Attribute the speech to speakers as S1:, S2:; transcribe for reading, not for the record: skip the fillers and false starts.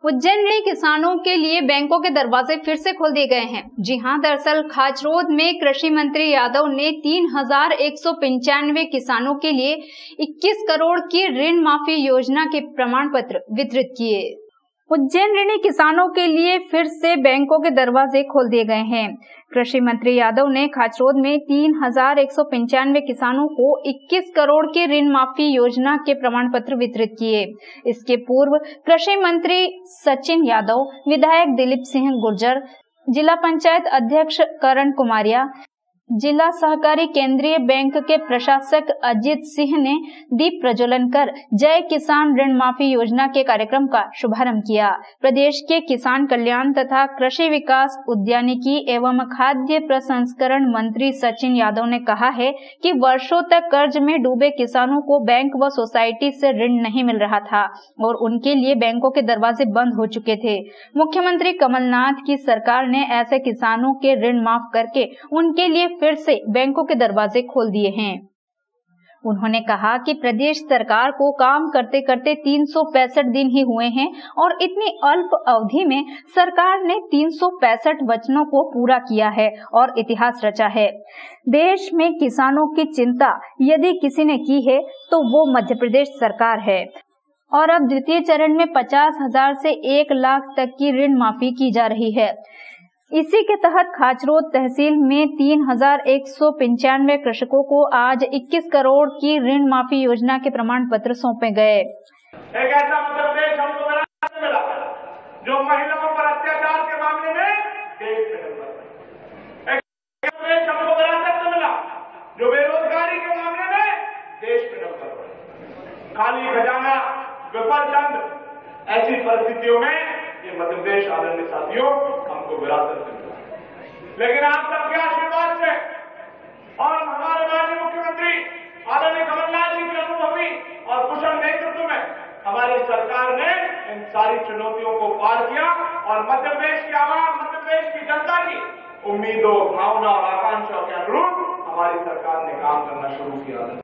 S1: उज्जैन में किसानों के लिए बैंकों के दरवाजे फिर से खोल दिए गए हैं। जी हां, दरअसल खाचरोद में कृषि मंत्री यादव ने 3,195 किसानों के लिए 21 करोड़ की ऋण माफी योजना के प्रमाण पत्र वितरित किए। उज्जैन ऋणी किसानों के लिए फिर से बैंकों के दरवाजे खोल दिए गए हैं। कृषि मंत्री यादव ने खाचरोद में 3,195 किसानों को 21 करोड़ की ऋण माफी योजना के प्रमाण पत्र वितरित किए। इसके पूर्व कृषि मंत्री सचिन यादव, विधायक दिलीप सिंह गुर्जर, जिला पंचायत अध्यक्ष करण कुमारिया, जिला सहकारी केंद्रीय बैंक के प्रशासक अजीत सिंह ने दीप प्रज्वलन कर जय किसान ऋण माफी योजना के कार्यक्रम का शुभारंभ किया। प्रदेश के किसान कल्याण तथा कृषि विकास, उद्यानिकी एवं खाद्य प्रसंस्करण मंत्री सचिन यादव ने कहा है कि वर्षों तक कर्ज में डूबे किसानों को बैंक व सोसाइटी से ऋण नहीं मिल रहा था और उनके लिए बैंकों के दरवाजे बंद हो चुके थे। मुख्यमंत्री कमलनाथ की सरकार ने ऐसे किसानों के ऋण माफ करके उनके लिए फिर से बैंकों के दरवाजे खोल दिए हैं। उन्होंने कहा कि प्रदेश सरकार को काम करते करते 365 दिन ही हुए हैं और इतनी अल्प अवधि में सरकार ने 365 वचनों को पूरा किया है और इतिहास रचा है। देश में किसानों की चिंता यदि किसी ने की है तो वो मध्य प्रदेश सरकार है और अब द्वितीय चरण में 50,000 से 1 लाख तक की ऋण माफी की जा रही है। इसी के तहत खाचरोद तहसील में 3,195 कृषकों को आज 21 करोड़ की ऋण माफी योजना के प्रमाण पत्र सौंपे गए।
S2: एक ऐसा मध्य प्रदेश हमको मिला जो महिलाओं पर अत्याचार के मामले में देश में नंबर 1। एक प्रदेश हमको विरासत में मिला जो बेरोजगारी के मामले में देश में नंबर 1। खाली खजाना, विफल चंद, ऐसी परिस्थितियों में ये मध्य प्रदेश आदरणीय साथियों हमको विरासत में मिला। लेकिन आप सबके आशीर्वाद से और हमारे माननीय मुख्यमंत्री आदरणीय कमलनाथ जी के अनुभवी और कुशल नेतृत्व में हमारी सरकार ने इन सारी चुनौतियों को पार किया और मध्य प्रदेश की आवाम, मध्य प्रदेश की जनता की उम्मीदों, भावना और आकांक्षाओं के अनुरूप हमारी सरकार ने काम करना शुरू किया।